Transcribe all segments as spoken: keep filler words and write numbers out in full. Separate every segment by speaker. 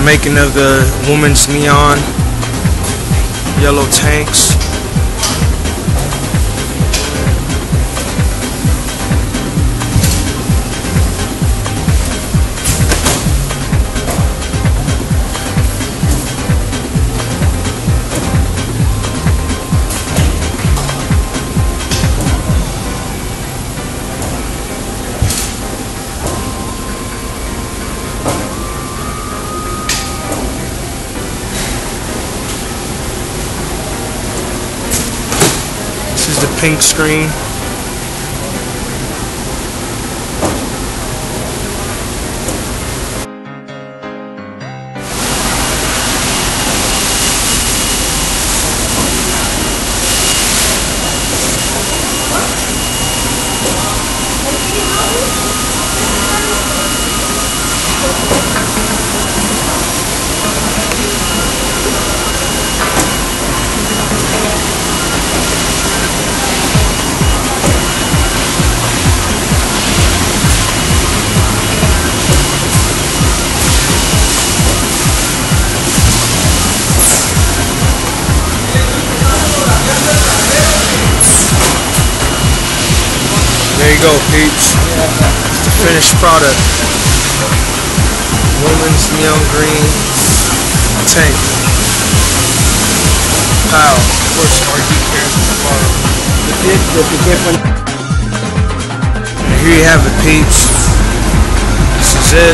Speaker 1: making of the woman's neon yellow tanks. This is the pink screen. There you go, peeps. It's the finished product. Woman's neon green tank. Pow. Of course, R D cares with the bottom. And here you have it, peeps. This is it.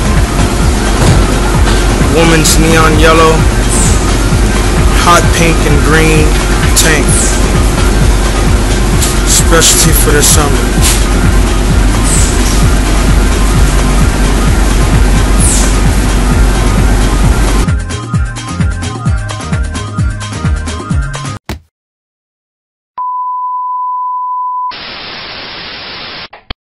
Speaker 1: Woman's neon yellow, hot pink and green tank. Specialty for the summer.